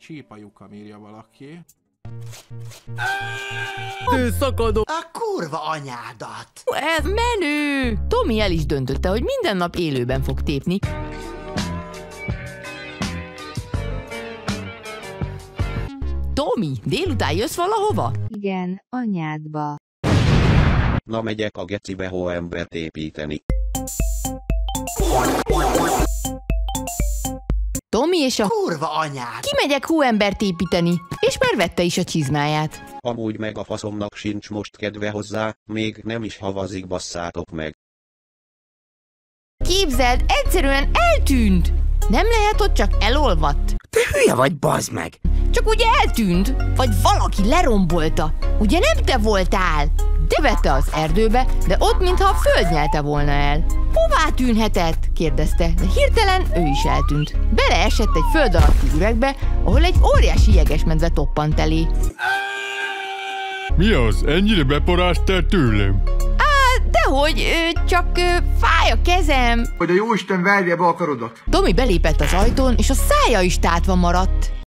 Csípajukam írja valaki. Szakadó. A kurva anyádat! Ez menő! Tomi el is döntötte, hogy minden nap élőben fog tépni. Tomi, délután jössz valahova? Igen, anyádba. Na megyek a gecibe hóembert építeni. Tomi és a Kurva anyád! kimegyek hóembert építeni, és már vette is a csizmáját. Amúgy meg a faszomnak sincs most kedve hozzá, még nem is havazik, basszátok meg. Képzeld, egyszerűen eltűnt! Nem lehet, hogy csak elolvadt. Te hülye vagy, bazd meg! Csak úgy eltűnt, vagy valaki lerombolta. Ugye nem te voltál? Bevette az erdőbe, de ott mintha a föld nyelte volna el. Hová tűnhetett? kérdezte, de hirtelen ő is eltűnt. Beleesett egy föld alatti üregbe, ahol egy óriási jegesmedve toppant elé. Mi az? Ennyire beparástál tőlem? Dehogy, csak fáj a kezem. Hogy a jóisten verje be a karodat. Tomi belépett az ajtón, és a szája is tátva maradt.